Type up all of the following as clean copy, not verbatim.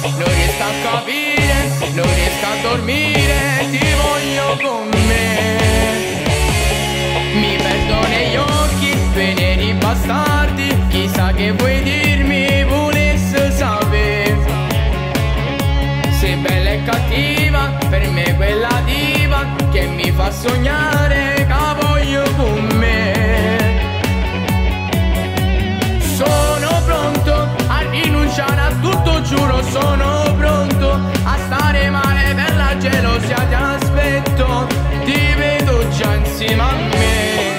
non riesco a capire, non riesco a dormire, ti voglio con me. Mi perdo negli occhi, veneri bastardi, chissà che vuoi dirmi, volesse sapere. Sei bella e cattiva, per me quella diva, che mi fa sognare, che voglio con me. Sono pronto a rinunciare a tutto, giuro, sono pronto a stare male per la gelosia, ti aspetto, ti vedo già insieme a me.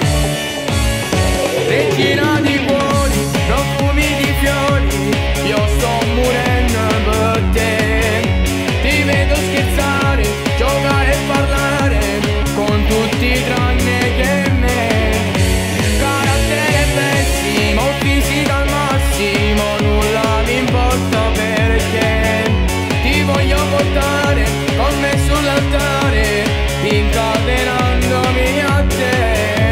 Regina di cuori, profumi di fiori, io sto morendo per te. Ti vedo scherzare, giocare e parlare con tutti tranne che me. Carattere pessimo, fisica al massimo, nulla mi importa perché ti voglio portare con me sull'altare, incatenandomi a te.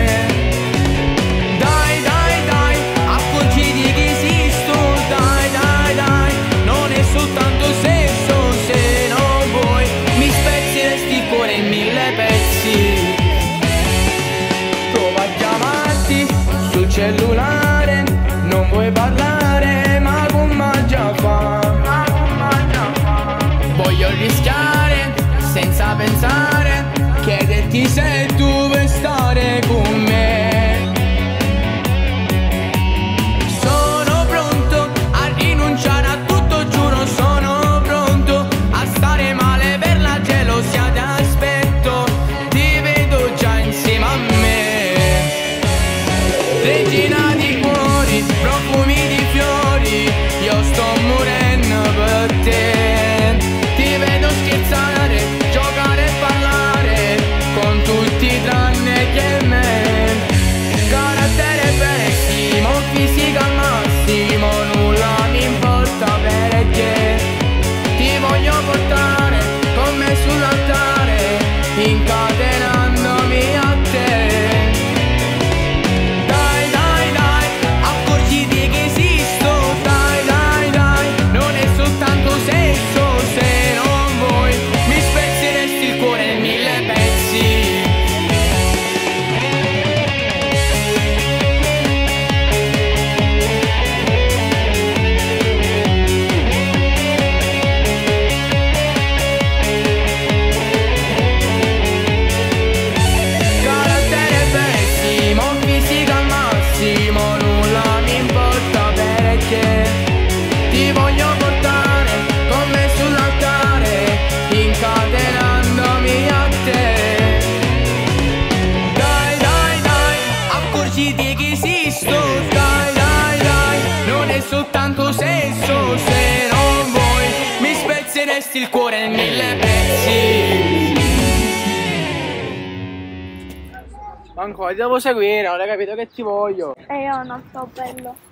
Dai, dai, dai, accorgiti che esisto, dai, dai, dai, non è soltanto sesso, se non vuoi mi spezzeresti il cuore in 1000 pezzi. Prova a chiamarti sul cellulare, non vuoi parlare, ma come già fa. Voglio rischiare senza pensare, chiederti se tu vuoi stare con me. Sono pronto a rinunciare a tutto, giuro, sono pronto a stare male per la gelosia, ti aspetto, ti vedo già insieme a me. Regina di cuori, profumi di fiori, io sto morendo per te. Ti vedo scherzare, giocare e parlare con tutti tranne che me. Carattere pessimo, fisica al massimo, nulla mi importa perché ti voglio portare con me sull'altare, incatenandomi a te. Dai, dai, dai, accorgiti che esisto, dai, dai, dai, non è soltanto sesso, se non vuoi mi spezzeresti il cuore in 1000 pezzi. Carattere pessimo, fisica al massimo, nulla mi importa perché ti voglio portare con me sull'altare, incatenandomi a te. Dai, dai, dai, accorgiti che esisto, dai, dai, dai, non è soltanto sesso, se non vuoi mi spezzeresti il cuore in 1000 pezzi. Ancora ti devo seguire, non hai capito che ti voglio. E io non so bello.